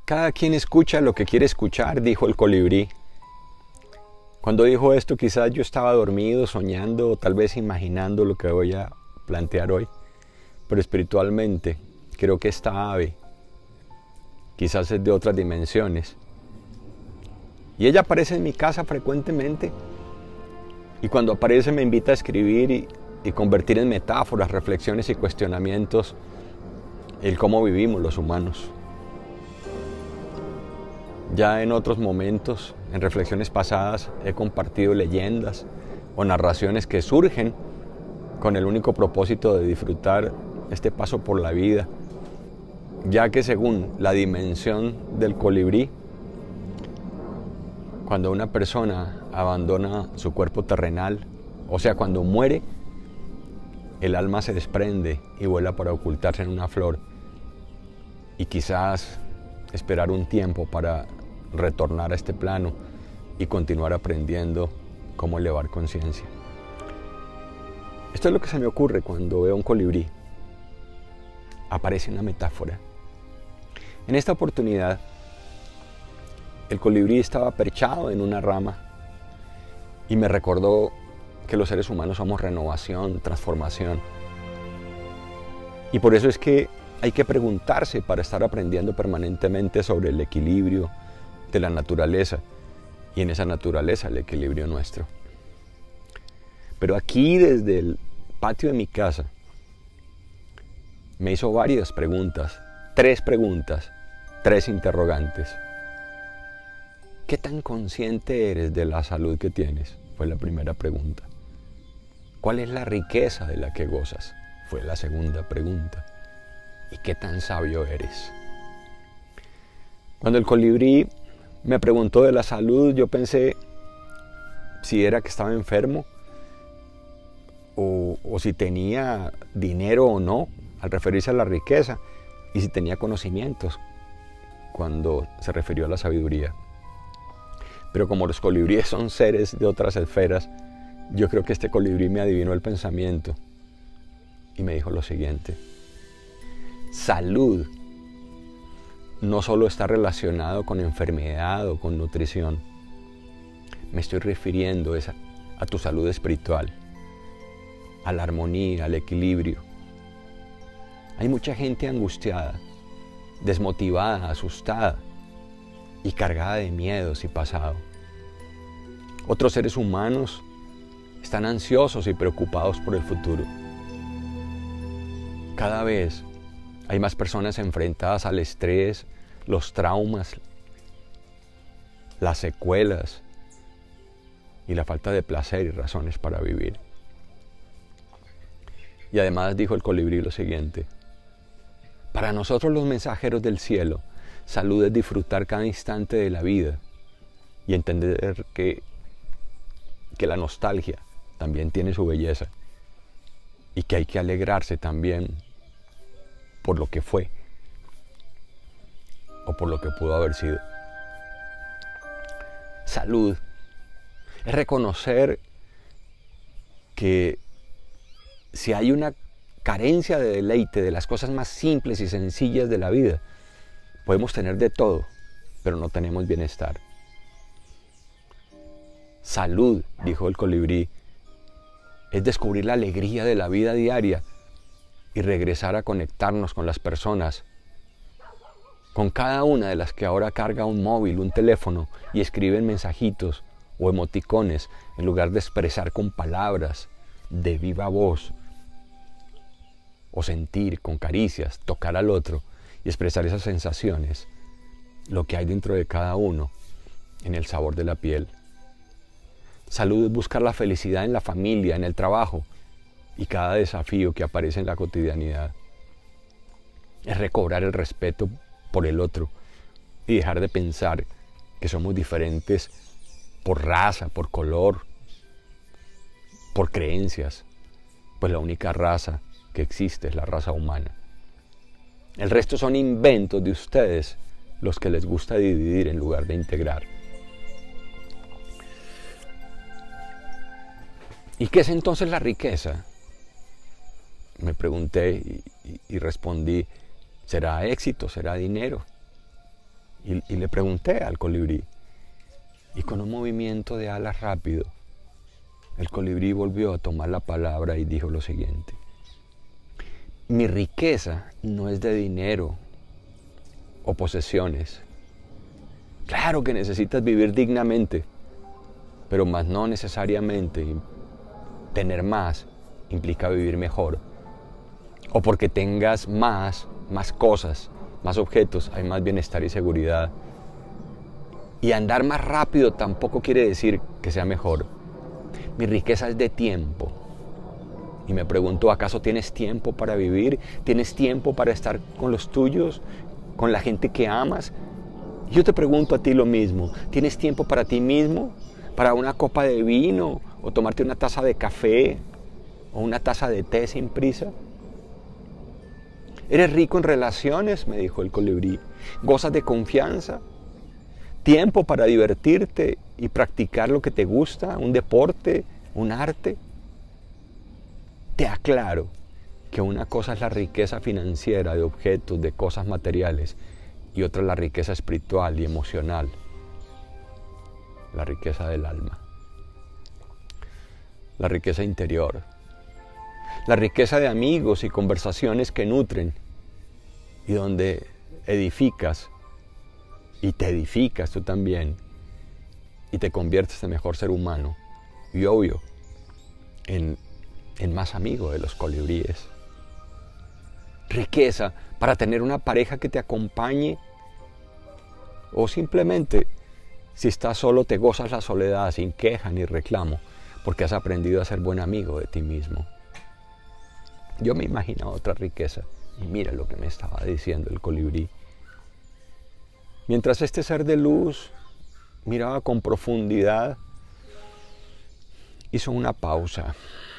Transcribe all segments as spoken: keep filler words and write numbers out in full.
Cada quien escucha lo que quiere escuchar, dijo el colibrí. Cuando dijo esto, quizás yo estaba dormido, soñando, o tal vez imaginando lo que voy a plantear hoy. Pero espiritualmente, creo que esta ave quizás es de otras dimensiones. Y ella aparece en mi casa frecuentemente. Y cuando aparece me invita a escribir y, y convertir en metáforas, reflexiones y cuestionamientos el cómo vivimos los humanos. Ya en otros momentos, en reflexiones pasadas, he compartido leyendas o narraciones que surgen con el único propósito de disfrutar este paso por la vida, ya que según la dimensión del colibrí, cuando una persona abandona su cuerpo terrenal, o sea, cuando muere, el alma se desprende y vuela para ocultarse en una flor y quizás esperar un tiempo para retornar a este plano y continuar aprendiendo cómo elevar conciencia. Esto es lo que se me ocurre cuando veo un colibrí. Aparece una metáfora. En esta oportunidad, el colibrí estaba perchado en una rama y me recordó que los seres humanos somos renovación, transformación. Y por eso es que hay que preguntarse para estar aprendiendo permanentemente sobre el equilibrio de la naturaleza y en esa naturaleza el equilibrio nuestro. Pero aquí desde el patio de mi casa me hizo varias preguntas, tres preguntas, tres interrogantes. ¿Qué tan consciente eres de la salud que tienes? Fue la primera pregunta. ¿Cuál es la riqueza de la que gozas? Fue la segunda pregunta. ¿Y qué tan sabio eres? Cuando el colibrí me preguntó de la salud, yo pensé si era que estaba enfermo o, o si tenía dinero o no, al referirse a la riqueza, y si tenía conocimientos cuando se refirió a la sabiduría. Pero como los colibríes son seres de otras esferas, yo creo que este colibrí me adivinó el pensamiento y me dijo lo siguiente: salud no solo está relacionado con enfermedad o con nutrición. Me estoy refiriendo a, a tu salud espiritual, a la armonía, al equilibrio. Hay mucha gente angustiada, desmotivada, asustada y cargada de miedos y pasado. Otros seres humanos están ansiosos y preocupados por el futuro. Cada vez hay más personas enfrentadas al estrés, los traumas, las secuelas y la falta de placer y razones para vivir. Y además dijo el colibrí lo siguiente: para nosotros los mensajeros del cielo, salud es disfrutar cada instante de la vida y entender que, que la nostalgia también tiene su belleza y que hay que alegrarse también por lo que fue o por lo que pudo haber sido. Salud es reconocer que si hay una carencia de deleite de las cosas más simples y sencillas de la vida, podemos tener de todo, pero no tenemos bienestar. Salud, dijo el colibrí, es descubrir la alegría de la vida diaria y regresar a conectarnos con las personas, con cada una de las que ahora carga un móvil, un teléfono y escriben mensajitos o emoticones en lugar de expresar con palabras de viva voz o sentir con caricias, tocar al otro y expresar esas sensaciones, lo que hay dentro de cada uno en el sabor de la piel. Salud es buscar la felicidad en la familia, en el trabajo y cada desafío que aparece en la cotidianidad. Es recobrar el respeto por el otro y dejar de pensar que somos diferentes por raza, por color, por creencias, pues la única raza que existe es la raza humana. El resto son inventos de ustedes, los que les gusta dividir en lugar de integrar. ¿Y qué es entonces la riqueza? Me pregunté y, y, y respondí, ¿será éxito? ¿Será dinero? Y, y le pregunté al colibrí. Y con un movimiento de alas rápido, el colibrí volvió a tomar la palabra y dijo lo siguiente. Mi riqueza no es de dinero o posesiones. Claro que necesitas vivir dignamente, pero más no necesariamente tener más implica vivir mejor. O porque tengas más, más cosas, más objetos, hay más bienestar y seguridad. Y andar más rápido tampoco quiere decir que sea mejor. Mi riqueza es de tiempo. Y me pregunto, ¿acaso tienes tiempo para vivir? ¿Tienes tiempo para estar con los tuyos? ¿Con la gente que amas? Yo te pregunto a ti lo mismo. ¿Tienes tiempo para ti mismo? ¿Para una copa de vino? ¿O tomarte una taza de café? ¿O una taza de té sin prisa? ¿Eres rico en relaciones?, me dijo el colibrí. ¿Gozas de confianza? ¿Tiempo para divertirte y practicar lo que te gusta? ¿Un deporte? ¿Un arte? Te aclaro que una cosa es la riqueza financiera de objetos, de cosas materiales, y otra es la riqueza espiritual y emocional, la riqueza del alma, la riqueza interior, la riqueza de amigos y conversaciones que nutren y donde edificas y te edificas tú también y te conviertes en mejor ser humano y obvio en, en más amigo de los colibríes. Riqueza para tener una pareja que te acompañe o simplemente si estás solo te gozas la soledad sin queja ni reclamo porque has aprendido a ser buen amigo de ti mismo. Yo me imaginaba otra riqueza y mira lo que me estaba diciendo el colibrí. Mientras este ser de luz miraba con profundidad, hizo una pausa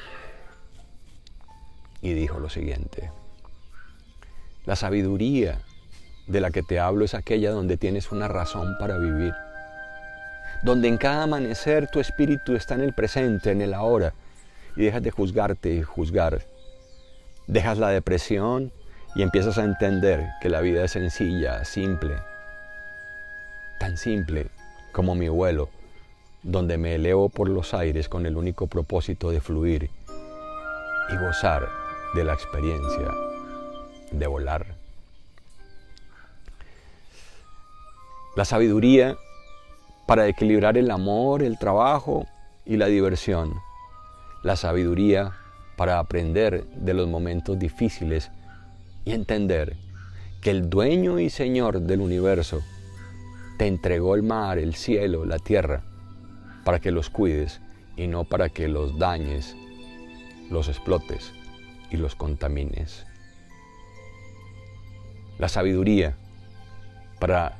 y dijo lo siguiente. La sabiduría de la que te hablo es aquella donde tienes una razón para vivir, donde en cada amanecer tu espíritu está en el presente, en el ahora, y dejas de juzgarte y juzgar. Dejas la depresión y empiezas a entender que la vida es sencilla, simple, tan simple como mi vuelo, donde me elevo por los aires con el único propósito de fluir y gozar de la experiencia de volar. La sabiduría para equilibrar el amor, el trabajo y la diversión. La sabiduría para aprender de los momentos difíciles y entender que el dueño y señor del universo te entregó el mar, el cielo, la tierra para que los cuides y no para que los dañes, los explotes y los contamines. La sabiduría para,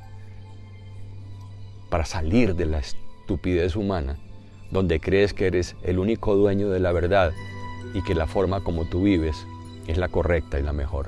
para salir de la estupidez humana, donde crees que eres el único dueño de la verdad y que la forma como tú vives es la correcta y la mejor.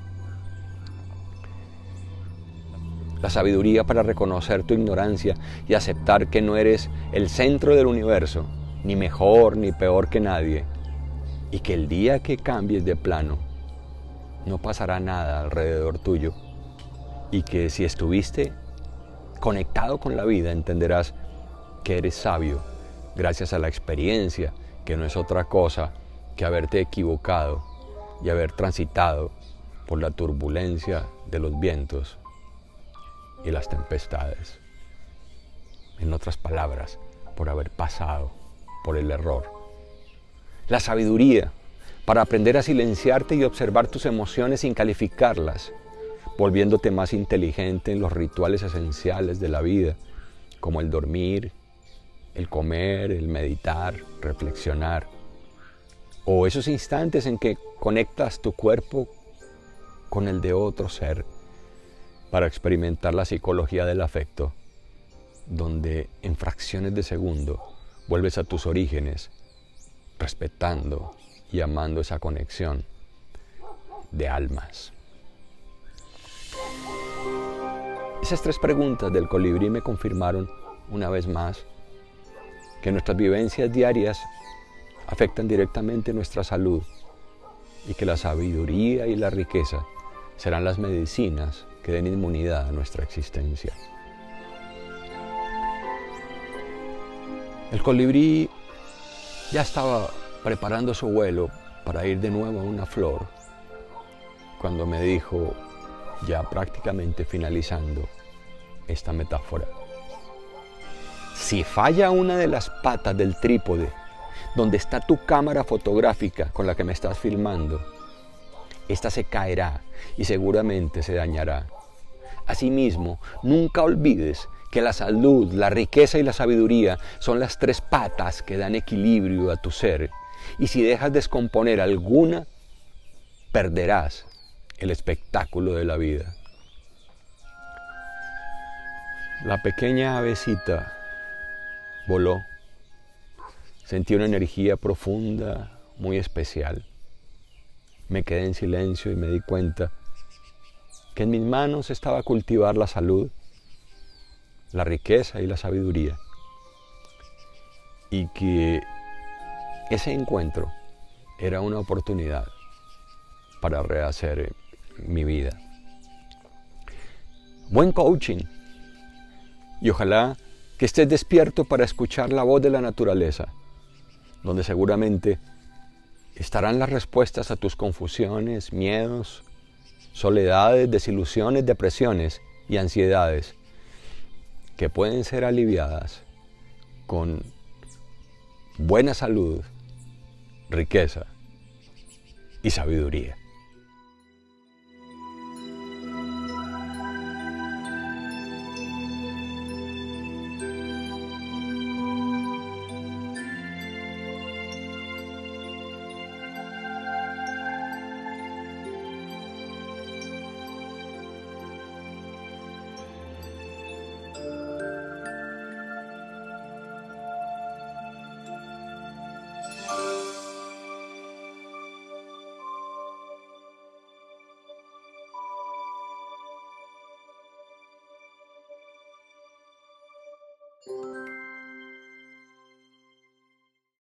La sabiduría para reconocer tu ignorancia y aceptar que no eres el centro del universo, ni mejor ni peor que nadie, y que el día que cambies de plano, no pasará nada alrededor tuyo, y que si estuviste conectado con la vida, entenderás que eres sabio gracias a la experiencia, que no es otra cosa que haberte equivocado y haber transitado por la turbulencia de los vientos y las tempestades. En otras palabras, por haber pasado por el error. La sabiduría para aprender a silenciarte y observar tus emociones sin calificarlas, volviéndote más inteligente en los rituales esenciales de la vida, como el dormir, el comer, el meditar, reflexionar, o esos instantes en que conectas tu cuerpo con el de otro ser para experimentar la psicología del afecto, donde en fracciones de segundo vuelves a tus orígenes, respetando y amando esa conexión de almas. Esas tres preguntas del colibrí me confirmaron una vez más que nuestras vivencias diarias afectan directamente nuestra salud y que la sabiduría y la riqueza serán las medicinas que den inmunidad a nuestra existencia. El colibrí ya estaba preparando su vuelo para ir de nuevo a una flor cuando me dijo, ya prácticamente finalizando esta metáfora: si falla una de las patas del trípode donde está tu cámara fotográfica con la que me estás filmando, esta se caerá y seguramente se dañará. Asimismo, nunca olvides que la salud, la riqueza y la sabiduría son las tres patas que dan equilibrio a tu ser, y si dejas descomponer alguna, perderás el espectáculo de la vida. La pequeña avecita voló. Sentí una energía profunda, muy especial. Me quedé en silencio y me di cuenta que en mis manos estaba cultivar la salud, la riqueza y la sabiduría, y que ese encuentro era una oportunidad para rehacer mi vida. Buen coaching, y ojalá que estés despierto para escuchar la voz de la naturaleza, donde seguramente estarán las respuestas a tus confusiones, miedos, soledades, desilusiones, depresiones y ansiedades, que pueden ser aliviadas con buena salud, riqueza y sabiduría.